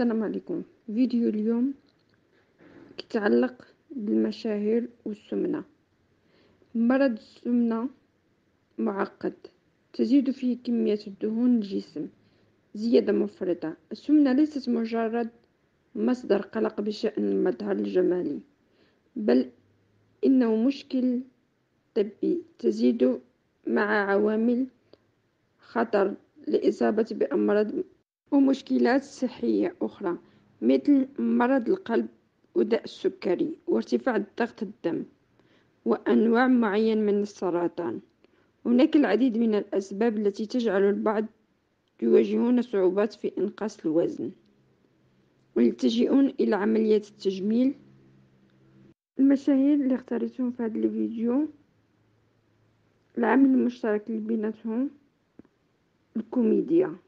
السلام عليكم. فيديو اليوم يتعلق بالمشاهير والسمنة. مرض السمنة معقد، تزيد فيه كمية الدهون الجسم زيادة مفرطة. السمنة ليست مجرد مصدر قلق بشأن المظهر الجمالي، بل إنه مشكل طبي تزيد مع عوامل خطر للإصابة بأمراض ومشكلات صحية أخرى، مثل مرض القلب وداء السكري وارتفاع ضغط الدم وأنواع معينة من السرطان. هناك العديد من الأسباب التي تجعل البعض يواجهون صعوبات في إنقاص الوزن ويلتجئون إلى عمليات التجميل. المشاهير اللي اختارتهم في هذا الفيديو، العامل المشترك اللي بيناتهم الكوميديا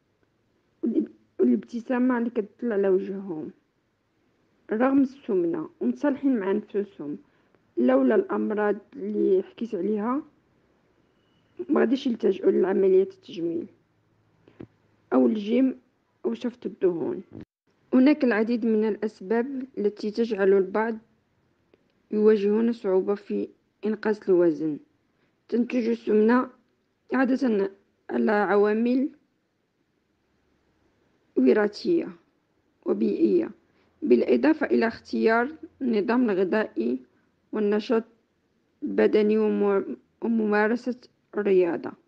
والابتسامة اللي كتطلع على وجههم رغم السمنة، ومتصالحين مع نفسهم. لولا الأمراض اللي حكيت عليها ما غاديش يلتجئوا لعملية التجميل أو الجيم أو شفط الدهون. هناك العديد من الأسباب التي تجعل البعض يواجهون صعوبة في إنقاص الوزن. تنتج السمنة عادة على عوامل وراثية وبيئية، بالإضافة إلى اختيار النظام الغذائي والنشاط البدني وممارسة الرياضة.